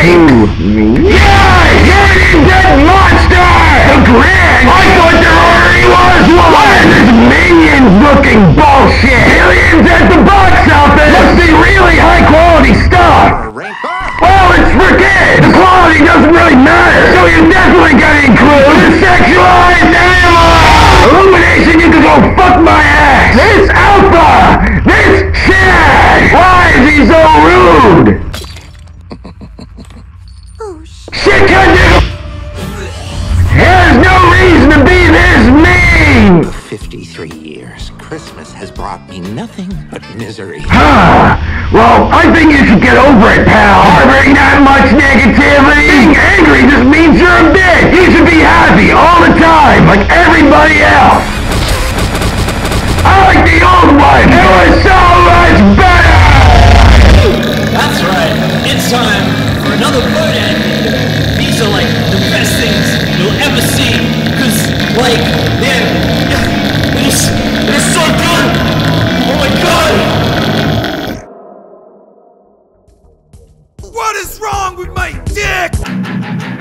Who? Me? Yeah! You're an dead monster! The Grinch! I thought there already was one! What is this Minions-looking bullshit? Aliens at the box office! Must be really high-quality stuff! Well, it's for kids! The quality doesn't really matter! So you definitely gotta include the sexualized animal! Illumination, you can go fuck my ass! This Alpha! This Chad! Why is he so rude? Shit, there's no reason to be this mean! 53 years, Christmas has brought me nothing but misery. Well, I think you should get over it, pal. Harboring that much negativity. Being angry just means you're a bitch. You should be happy all the time, like everybody else. I like the old one. It was so much better! That's right. It's time for another Bodan. These are like the best things you'll ever see. Cause like, they're so good! Oh my god! What is wrong with my dick?